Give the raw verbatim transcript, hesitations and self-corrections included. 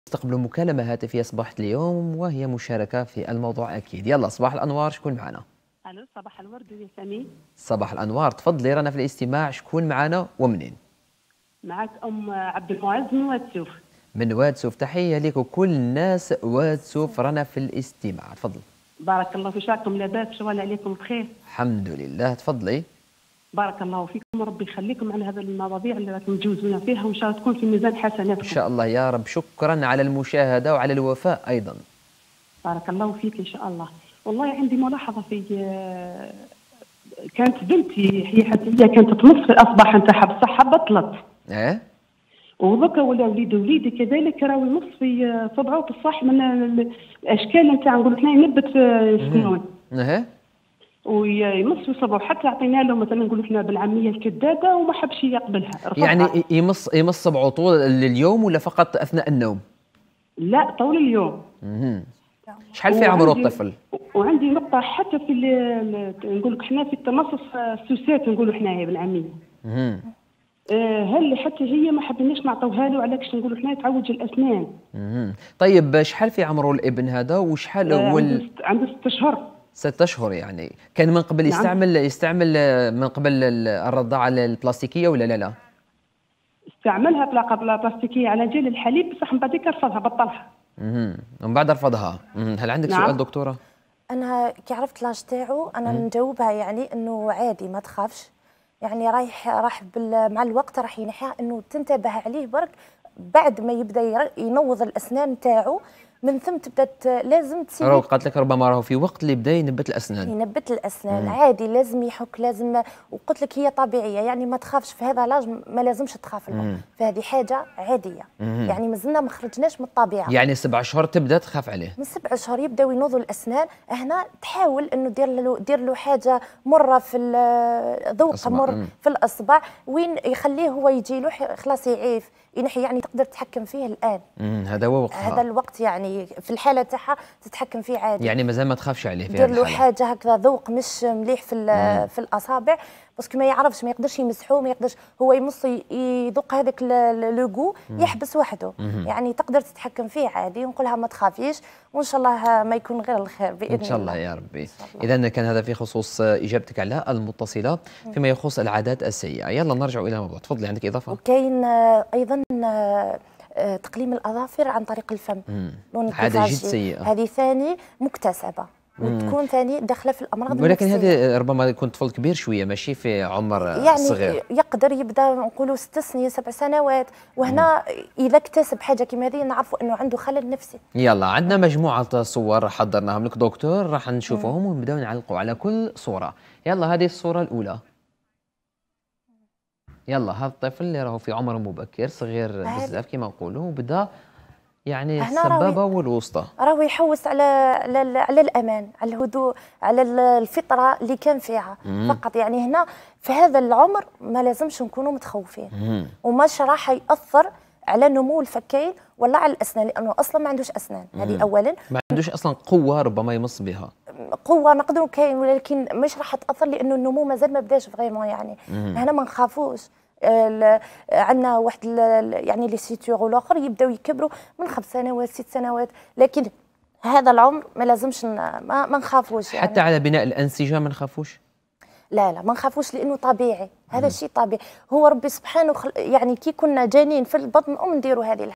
استقبلوا مكالمة هاتفية صباح اليوم وهي مشاركة في الموضوع أكيد. يلا صباح الأنوار، شكون معنا؟ الو صباح الورد يا سمير. صباح الأنوار، تفضلي رانا في الاستماع. شكون معنا ومنين؟ معك ام عبد المعز من واد سوف. من واد سوف، تحية لك وكل الناس واد سوف رانا في الاستماع. تفضل. بارك الله فيك، راكم لاباس؟ شغال عليكم بخير؟ الحمد لله، تفضلي. بارك الله فيكم وربي يخليكم على هذه المواضيع اللي راكم تجوزونا فيها، وان شاء الله تكون في ميزان حسناتكم إن شاء الله يا رب. شكرا على المشاهدة وعلى الوفاء أيضا. بارك الله فيك إن شاء الله. والله عندي ملاحظة في كانت بنتي هي حتى هي كانت تمص في الأصباح نتاعها بصحة بطلت. إيه؟ وذكا ولا وليد وليدي كذلك راهو يمص في صبعه بصح من الأشكال نتاع نقول احنا ينبت سنون. إيه؟ ويمص في صبعه، حتى عطينا له مثلا نقول احنا بالعاميه الكداده وما حبش يقبلها. يعني يمص يمص صبعه طول اليوم ولا فقط اثناء النوم؟ لا طول اليوم. اها. شحال في عمره الطفل؟ وعندي نقطه حتى في نقول لك احنا في التمصص السوسات نقولوا احنا بالعاميه. اها. هل حتى هي ما حبيناش نعطوها له علاش نقولوا احنا تعوج الاسنان. اها. طيب شحال في عمره الابن هذا وشحال هو؟ عنده عنده ست اشهر. ست اشهر يعني. كان من قبل نعم. يستعمل يستعمل من قبل الرضاعه البلاستيكيه ولا لا لا؟ استعملها بلا بلاستيكيه على جيل الحليب بصح من بعد رفضها بطلها. اها. ومن بعد رفضها. هل عندك نعم. سؤال دكتوره؟ انا كي عرفت لاج تاعو انا نجاوبها يعني انه عادي ما تخافش، يعني رايح راح مع الوقت راح ينحيها، انه تنتبه عليه برك بعد ما يبدا ينوض الاسنان تاعو، من ثم تبدا لازم تسيب. راهو قالت لك ربما راهو في وقت اللي بدا ينبت الاسنان. ينبت الاسنان مم. عادي، لازم يحك لازم، وقلت لك هي طبيعيه يعني ما تخافش في هذا لاج، ما لازمش تخاف الام، فهذه حاجه عاديه. مم. يعني مازلنا ما خرجناش من الطبيعه. يعني سبع اشهر تبدا تخاف عليه؟ من سبع اشهر يبداو ينوضوا الاسنان، هنا تحاول انه دير له دير له حاجه مره في ذوق مر مم. في الاصبع، وين يخليه هو يجي له خلاص يعيف ينحي، يعني تقدر تتحكم فيه الان. امم هذا هو وقتها. هذا الوقت يعني في الحاله تاعها تتحكم فيه عادي. يعني مازال ما تخافش عليه في هذه الحاله. دير له حاجه هكذا ذوق مش مليح في في الاصابع، باسكو ما يعرفش، ما يقدرش يمسحوه، ما يقدرش هو يمص يذوق هذاك لوغو يحبس وحده. مم. يعني تقدر تتحكم فيه عادي، ونقولها ما تخافيش، وان شاء الله ما يكون غير الخير باذن الله. ان شاء الله يا ربي. اذا كان هذا في خصوص اجابتك على المتصله. فيما يخص العادات السيئه، يلا نرجع الى الموضوع. تفضلي، عندك اضافه؟ وكاين ايضا تقليم الاظافر عن طريق الفم. عاده جد سيئه. هذه ثاني مكتسبه، وتكون ثاني داخله في الامراض ولكن النفسية. هذه ربما يكون طفل كبير شويه، ماشي في عمر يعني صغير. يعني يقدر يبدا نقولوا ست سنين سبع سنوات، وهنا مم. اذا اكتسب حاجه كما هذه نعرفوا انه عنده خلل نفسي. يلا عندنا مجموعه صور حضرناهم لك دكتور، راح نشوفهم ونبداو نعلقوا على كل صوره. يلا هذه الصوره الاولى. يلا هذا الطفل اللي راهو في عمر مبكر صغير بزاف كما نقولوا، وبدا يعني السبابه والوسطى راهو يحوس على على, على الامان، على الهدوء، على الفطره اللي كان فيها. مم. فقط يعني هنا في هذا العمر ما لازمش نكونوا متخوفين. مم. وماش راح ياثر على نمو الفكين ولا على الاسنان، لانه اصلا ما عندوش اسنان. هذه اولا ما عندوش اصلا قوه ربما يمص بها. قوه نقدروا كاين، ولكن مش راح تاثر لانه النمو مازال ما بداش فريمون. يعني مم. هنا ما نخافوش. عندنا واحد يعني لي سيتور والاخر يبداو يكبروا من خمس سنوات ست سنوات، لكن هذا العمر ما لازمش ما, ما نخافوش. يعني حتى على بناء الانسجه ما نخافوش؟ لا لا ما نخافوش، لانه طبيعي. هذا الشيء طبيعي، هو ربي سبحانه خل... يعني كي كنا جانين في البطن ام نديروا هذه